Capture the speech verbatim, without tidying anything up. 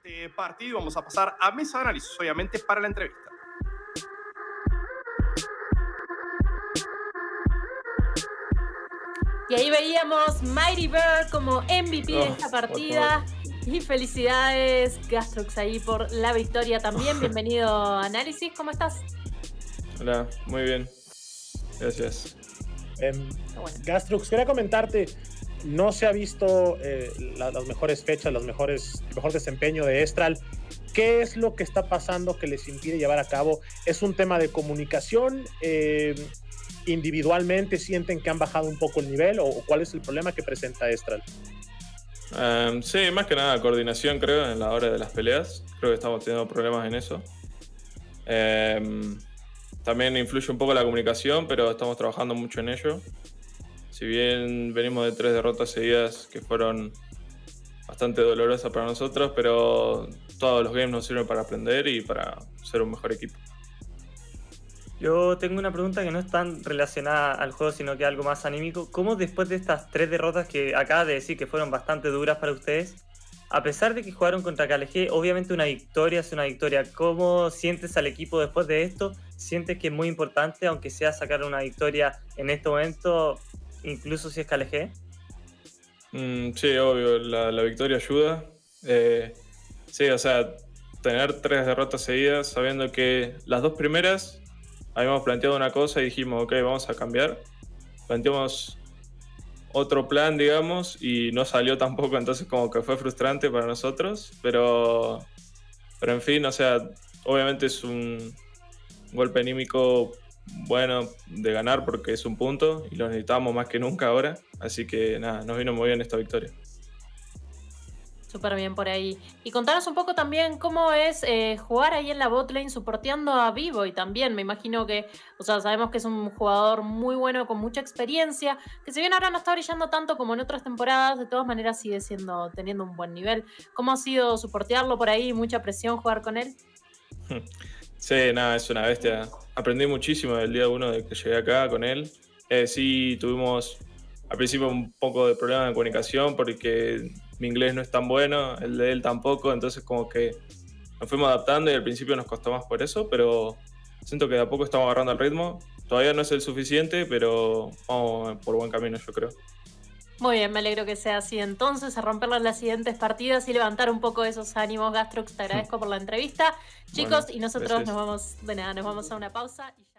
este partido y vamos a pasar a mesa de análisis, obviamente, para la entrevista. Y ahí veíamos Mighty Bird como M V P de Oh, esta por partida. Y felicidades, Gastrox, ahí por la victoria también. Bienvenido a Análisis, ¿cómo estás? Hola, muy bien. Gracias. Eh, Bueno. Gastrux, quería comentarte, no se ha visto eh, la- las mejores fechas, las mejores, el mejor desempeño de Estral. ¿Qué es lo que está pasando que les impide llevar a cabo? ¿Es un tema de comunicación? Eh, ¿Individualmente sienten que han bajado un poco el nivel? ¿O, o cuál es el problema que presenta Estral? Um, sí, más que nada coordinación, creo, en la hora de las peleas. Creo que estamos teniendo problemas en eso. Um, también influye un poco la comunicación, pero estamos trabajando mucho en ello. Si bien venimos de tres derrotas seguidas que fueron bastante dolorosas para nosotros, pero todos los games nos sirven para aprender y para ser un mejor equipo. Yo tengo una pregunta que no es tan relacionada al juego, sino que algo más anímico. ¿Cómo después de estas tres derrotas que acabas de decir que fueron bastante duras para ustedes, a pesar de que jugaron contra K L G, obviamente una victoria es una victoria, ¿cómo sientes al equipo después de esto? ¿Sientes que es muy importante, aunque sea sacar una victoria en este momento, incluso si es K L G? Mm, sí, obvio, la, la victoria ayuda. Eh, sí, o sea, tener tres derrotas seguidas, sabiendo que las dos primeras habíamos planteado una cosa y dijimos, ok, vamos a cambiar. Planteamos otro plan, digamos, y no salió tampoco, entonces como que fue frustrante para nosotros, pero, pero en fin, o sea, obviamente es un golpe anímico bueno de ganar porque es un punto y lo necesitamos más que nunca ahora, así que nada, nos vino muy bien esta victoria. Súper bien por ahí. Y contanos un poco también cómo es eh, jugar ahí en la botlane soporteando a Vivo. Y también me imagino que, o sea, sabemos que es un jugador muy bueno con mucha experiencia, que si bien ahora no está brillando tanto como en otras temporadas, de todas maneras sigue siendo, teniendo un buen nivel. ¿Cómo ha sido soportearlo por ahí? ¿Mucha presión jugar con él? Sí, nada, es una bestia. Aprendí muchísimo del día uno de que llegué acá con él. Eh, sí, tuvimos al principio un poco de problema de comunicación porque mi inglés no es tan bueno, el de él tampoco, entonces como que nos fuimos adaptando y al principio nos costó más por eso, pero siento que de a poco estamos agarrando el ritmo. Todavía no es el suficiente, pero vamos por buen camino, yo creo. Muy bien, me alegro que sea así entonces, a romperlo en las siguientes partidas y levantar un poco esos ánimos. Gastrox, te agradezco por la entrevista. Chicos, Bueno, y nosotros gracias. nos vamos, de nada, nos vamos a una pausa. Y...